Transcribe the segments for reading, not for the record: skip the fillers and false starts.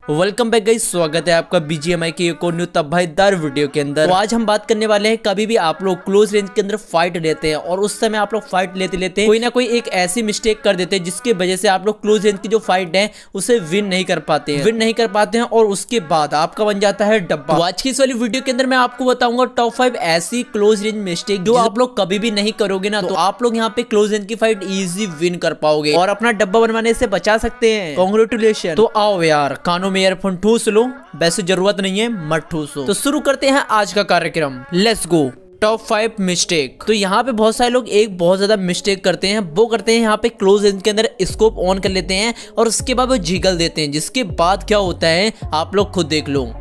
Welcome back guys, स्वागत है आपका बीजीएमआई के एक और न्यू तबाहीदार वीडियो के अंदर। तो आज हम बात करने वाले हैं, कभी भी आप लोग क्लोज रेंज के अंदर फाइट लेते हैं और उस समय आप लोग फाइट लेते लेते कोई ना कोई एक ऐसी मिस्टेक कर देते हैं जिसकी वजह से आप लोग क्लोज रेंज की जो फाइट है उसे विन नहीं कर पाते हैं और उसके बाद आपका बन जाता है डब्बा। तो आज की इस वाली वीडियो के अंदर मैं आपको बताऊंगा टॉप 5 ऐसी क्लोज रेंज मिस्टेक जो आप लोग कभी भी नहीं करोगे ना, तो आप लोग यहाँ पे क्लोज रेंज की फाइट इजी विन कर पाओगे और अपना डब्बा बनवाने से बचा सकते हैं। कांग्रेचुलेशन। तो आओ यार, कानों में ईयरफोन ठूस लो, वैसे जरूरत नहीं है, मत ठूसो। तो शुरू करते हैं आज का कार्यक्रम, लेट्स गो। Top 5 mistake. तो यहाँ पे बहुत सारे लोग एक बहुत ज्यादा मिस्टेक करते हैं, वो करते हैं यहाँ पे क्लोज रेंज के अंदर स्कोप ऑन कर लेते हैं और उसके बाद वो जिगल देते हैं, जिसके बाद क्या होता है आप लोग खुद देख लो।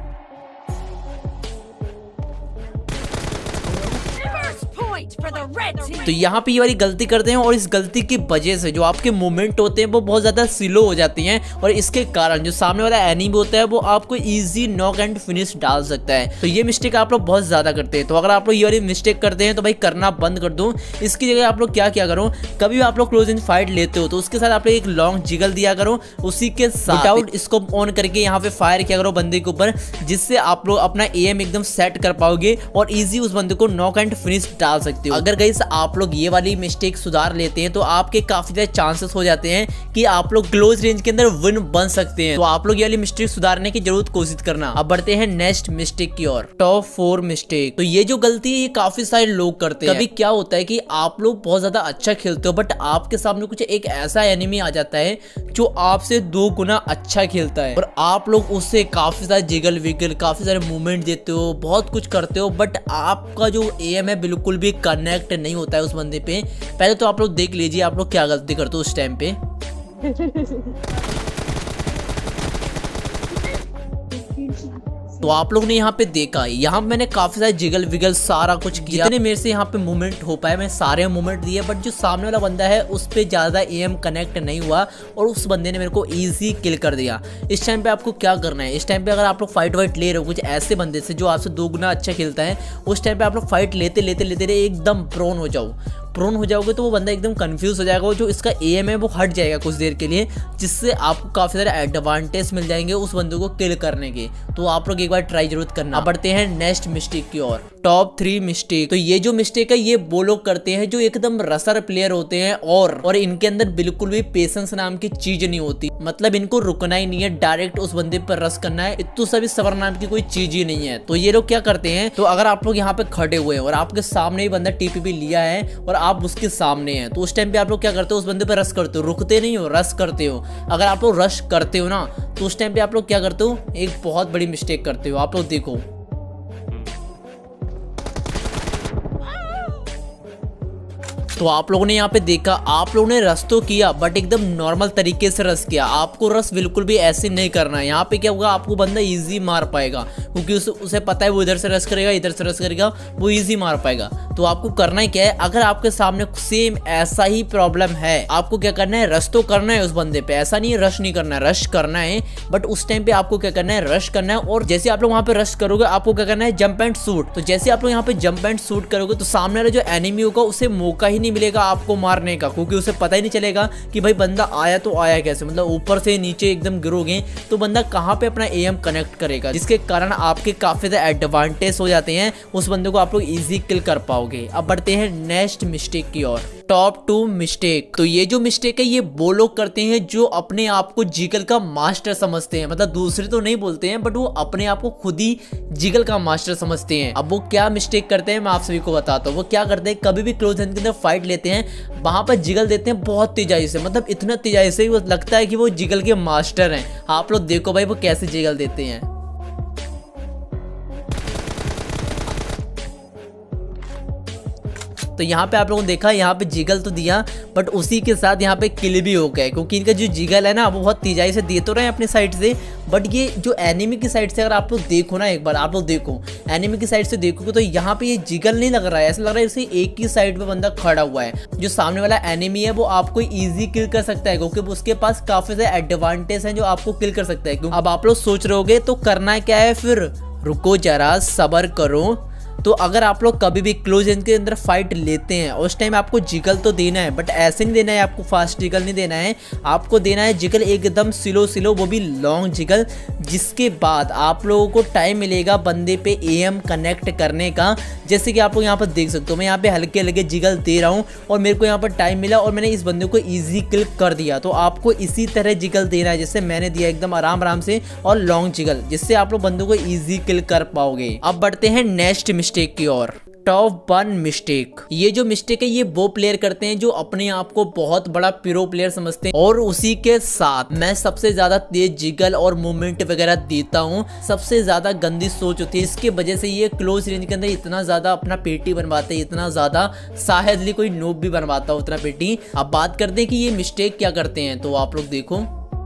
तो यहाँ पे ये वाली गलती करते हैं और इस गलती की वजह से जो आपके मूवमेंट होते हैं वो बहुत ज्यादा स्लो हो जाती हैं और इसके कारण जो सामने वाला एनिमी होता है वो आपको इजी नॉक एंड फिनिश डाल सकता है। तो ये मिस्टेक आप लोग बहुत ज्यादा करते हैं। तो अगर आप लोग ये वाली मिस्टेक करते हैं तो भाई करना बंद कर दो। इसकी जगह आप लोग क्या करो, कभी भी आप लोग क्लोज रेंज फाइट लेते हो तो उसके साथ आप लोग एक लॉन्ग जिगल दिया करो, उसी के साथ विदाउट स्कोप ऑन करके यहाँ पे फायर किया करो बंदे के ऊपर, जिससे आप लोग अपना एम एकदम सेट कर पाओगे और इजी उस बंदे को नॉक एंड फिनिश डाल सकते हो। अगर गाइस आप लोग ये वाली मिस्टेक सुधार लेते हैं तो आपके काफी ज्यादा चांसेस हो जाते हैं कि आप लोग क्लोज रेंज के अंदर विन बन सकते हैं। तो आप लोग ये वाली मिस्टेक सुधारने की जरूर कोशिश करना। अब बढ़ते हैं नेक्स्ट मिस्टेक की ओर, टॉप 4 मिस्टेक। तो ये जो गलती है ये काफी सारे लोग करते हैं। कभी क्या होता है कि आप लोग बहुत ज्यादा अच्छा खेलते हो बट आपके सामने कुछ एक ऐसा एनिमी आ जाता है जो आपसे 2 गुना अच्छा खेलता है और आप लोग उससे काफी सारे जिगल विगल, काफी सारे मूवमेंट देते हो, बहुत कुछ करते हो, बट आपका जो एम है बिल्कुल भी कनेक्ट नहीं होता है उस बंदे पे। पहले तो आप लोग देख लीजिए आप लोग क्या गलती करते हो उस टाइम पे। तो आप लोग ने यहाँ पे देखा, यहाँ मैंने काफी सारे जिगल विगल सारा कुछ किया, जितने मेरे से यहाँ पे मूवमेंट हो पाए मैं सारे मूवमेंट दिए, बट जो सामने वाला बंदा है उस पे ज्यादा एम कनेक्ट नहीं हुआ और उस बंदे ने मेरे को इजी किल कर दिया। इस टाइम पे आपको क्या करना है, इस टाइम पे अगर आप लोग फाइट वाइट ले रहे हो कुछ ऐसे बंदे से जो आपसे 2 गुना अच्छा खेलता है, उस टाइम पे आप लोग फाइट लेते लेते लेते एकदम प्रोन हो जाओ। प्रोन हो जाओगे तो वो बंदा एकदम कंफ्यूज हो जाएगा, जो इसका एम है वो हट जाएगा कुछ देर के लिए, जिससे आपको काफी सारे एडवांटेज मिल जाएंगे उस बंदे को किल करने के। तो आप लोग एक बार ट्राई जरूर करना। अब बढ़ते हैं नेक्स्ट मिस्टेक की ओर, टॉप 3 मिस्टेक। तो ये जो मिस्टेक है ये वो लोग करते हैं जो एकदम रसर प्लेयर होते हैं और इनके अंदर बिल्कुल भी पेशेंस नाम की चीज नहीं होती। मतलब इनको रुकना ही नहीं है, डायरेक्ट उस बंदे पर रस करना है, इतू सभी सबर नाम की कोई चीज ही नहीं है। तो ये लोग क्या करते हैं, तो अगर आप लोग यहाँ पे खड़े हुए हैं और आपके सामने ही बंदा टीपीपी लिया है और आप उसके सामने हैं, तो उस टाइम पे आप लोग क्या करते हो, उस बंदे पे रश करते हो, रुकते नहीं हो, रश करते हो। अगर आप लोग रश करते हो ना तो उस टाइम पे आप लोग क्या करते हो, एक बहुत बड़ी मिस्टेक करते हो। आप लोग देखो, तो आप लोगों ने यहाँ पे देखा, आप लोगों ने रस तो किया बट एकदम नॉर्मल तरीके से रस किया। आपको रस बिल्कुल भी ऐसे नहीं करना है। यहाँ पे क्या होगा, आपको बंदा इजी मार पाएगा क्योंकि उसे पता है वो इधर से रस करेगा, इधर से रस करेगा, वो इजी मार पाएगा। तो आपको करना ही क्या है, अगर आपके सामने सेम ऐसा ही प्रॉब्लम है, आपको क्या करना है, रश तो करना है उस बंदे पे, ऐसा नहीं है रश नहीं करना है, रश करना है, बट उस टाइम पे आपको क्या करना है, रश करना है। और जैसे आप लोग वहाँ पे रश करोगे आपको क्या करना है, जंप एंड शूट। तो जैसे आप लोग यहाँ पे जंप एंड शूट करोगे तो सामने वाला जो एनिमी होगा उसे मौका ही नहीं मिलेगा आपको मारने का, क्योंकि उसे पता ही नहीं चलेगा कि भाई बंदा आया तो आया कैसे, मतलब ऊपर से नीचे एकदम गिरोगे तो बंदा कहाँ पे अपना एम कनेक्ट करेगा, जिसके कारण आपके काफी ज्यादा एडवांटेज हो जाते हैं, उस बंदे को आप लोग इजी किल कर पाओगे। अब बढ़ते हैं नेक्स्ट मिस्टेक की ओर, टॉप 2 मिस्टेक। तो ये जो मिस्टेक है ये वो लोग करते हैं जो अपने आप को जिगल का मास्टर समझते हैं, मतलब दूसरे तो नहीं बोलते हैं बट वो अपने आप को खुद ही जिगल का मास्टर समझते हैं। अब वो क्या मिस्टेक करते हैं मैं आप सभी को बताता हूँ। वो क्या करते हैं, कभी भी क्लोज रेंज के अंदर फाइट लेते हैं वहां पर जिगल देते हैं बहुत तेजाई से, मतलब इतना तेजाई से वो लगता है कि वो जिगल के मास्टर हैं। आप लोग देखो भाई वो कैसे जिगल देते हैं। तो यहाँ पे आप लोगों ने देखा, यहाँ पे जिगल तो दिया बट उसी के साथ यहाँ पे किल भी हो गए, क्योंकि इनका जो जिगल है ना वो बहुत तेजाई से दे तो रहे हैं अपनी साइड से, बट ये जो एनिमी की साइड से अगर आप लोग देखो ना, एक बार आप लोग देखो एनिमी की साइड से देखोगे तो यहाँ पे ये जिगल नहीं लग रहा है, ऐसा लग रहा है जैसे एक ही साइड पे बंदा खड़ा हुआ है। जो सामने वाला एनिमी है वो आपको इजी किल कर सकता है क्योंकि उसके पास काफी सारे एडवांटेज हैं जो आपको किल कर सकता है। अब आप लोग सोच रहे होगे तो करना क्या है फिर, रुको जरा सब्र करो, तो अगर आप लोग कभी भी क्लोज रेंज के अंदर फाइट लेते हैं उस टाइम आपको जिगल तो देना है, बट ऐसे नहीं देना है आपको फास्ट जिगल नहीं देना है, आपको देना है जिगल एकदम स्लो स्लो, वो भी लॉन्ग जिगल। जिसके बाद आप लोगों को टाइम मिलेगा बंदे पे एम कनेक्ट करने का। जैसे कि आप लोग यहाँ पर देख सकते हो मैं यहाँ पे हल्के हल्के जिगल दे रहा हूँ और मेरे को यहाँ पर टाइम मिला और मैंने इस बंदे को ईजी किल कर दिया। तो आपको इसी तरह जिगल देना है जैसे मैंने दिया, एकदम आराम आराम से और लॉन्ग जिगल, जिससे आप लोग बंदों को ईजी किल कर पाओगे। अब बढ़ते हैं नेक्स्ट मिस्टेक की ओर, टॉप 1 मिस्टेक। ये जो मिस्टेक है ये वो प्लेयर करते हैं जो अपने आप को बहुत बड़ा प्रो प्लेयर समझते हैं और उसी के साथ मैं सबसे ज्यादा तेज जिगल और मूवमेंट वगैरह देता हूँ। सबसे ज्यादा गंदी सोच होती है, इसके वजह से ये क्लोज रेंज के अंदर इतना ज्यादा अपना पेटी बनवाते हैं, इतना ज्यादा शायद कोई नोब भी बनवाता हो उतना पेटी। अब बात करते हैं कि ये मिस्टेक क्या करते हैं, तो आप लोग देखो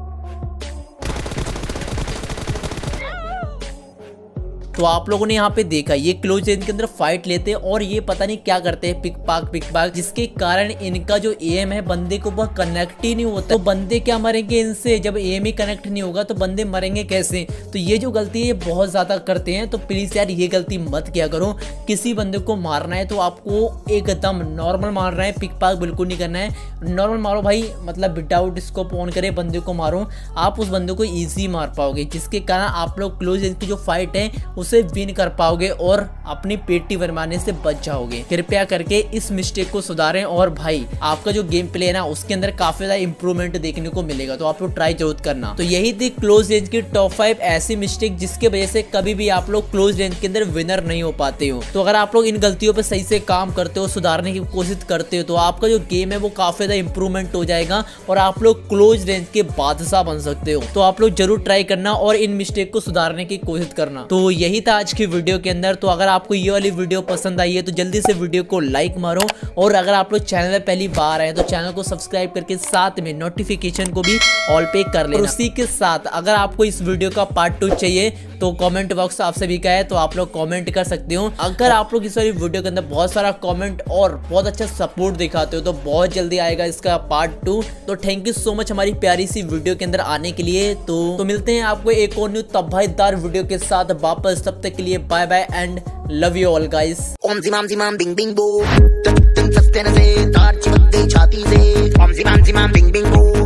तो आप लोगों ने यहाँ पे देखा ये क्लोज रेंज के अंदर फाइट लेते हैं और ये पता नहीं क्या करते हैं, पिक पाक, जिसके कारण इनका जो एम है बंदे को वह कनेक्ट ही नहीं होता। तो बंदे क्या मरेंगे इनसे, जब एम ही कनेक्ट नहीं होगा तो बंदे मरेंगे कैसे। तो ये जो गलती है ये बहुत ज्यादा करते हैं, तो प्लीज यार ये गलती मत किया करो। किसी बंदे को मारना है तो आपको एकदम नॉर्मल मारना है, पिक पाक बिल्कुल नहीं करना है, नॉर्मल मारो भाई, मतलब विदाउट स्कोप ऑन करे बंदे को मारो, आप उस बंदे को ईजी मार पाओगे, जिसके कारण आप लोग क्लोज रेंज की जो फाइट है उसे विन कर पाओगे और अपनी पेटी बनवाने से बच जाओगे। कृपया करके इस मिस्टेक को सुधारें और भाई आपका जो गेम प्ले है ना उसके अंदर काफी ज्यादा इंप्रूवमेंट देखने को मिलेगा, तो आप लोग ट्राई जरूर करना। तो यही थी क्लोज रेंज की टॉप 5 ऐसी मिस्टेक जिसके वजह से कभी भी आप लोग क्लोज रेंज के अंदर विनर नहीं हो पाते हो। तो अगर आप लोग इन गलतियों पर सही से काम करते हो, सुधारने की कोशिश करते हो, तो आपका जो गेम है वो काफी ज्यादा इंप्रूवमेंट हो जाएगा और आप लोग क्लोज रेंज के बादशाह बन सकते हो। तो आप लोग जरूर ट्राई करना और इन मिस्टेक को सुधारने की कोशिश करना। तो यही था आज की वीडियो के अंदर। तो अगर आपको ये वाली वीडियो पसंद आई है तो जल्दी से वीडियो को लाइक मारो और अगर आप लोग चैनल में पहली बार आए तो चैनल को सब्सक्राइब करके साथ में नोटिफिकेशन को भी ऑल पे कर लेना। और उसी के साथ अगर आपको इस वीडियो का पार्ट 2 चाहिए तो कमेंट बॉक्स आपसे भी का है, तो आप लोग कमेंट कर सकते हो। अगर आप लोग इस वाली वीडियो के अंदर बहुत सारा कमेंट और बहुत अच्छा सपोर्ट दिखाते हो तो बहुत जल्दी आएगा इसका पार्ट 2। तो थैंक यू सो मच हमारी प्यारी सी वीडियो के अंदर आने के लिए। तो मिलते हैं आपको एक और न्यू तबाहीदार वीडियो के साथ वापस, तब तक के लिए bye bye and love you all guys. ओम जिमाम बिंग बिंग बो, सस्ते से तार चिपक गई छाती से, ओम जिमाम बिंग बिंग बो।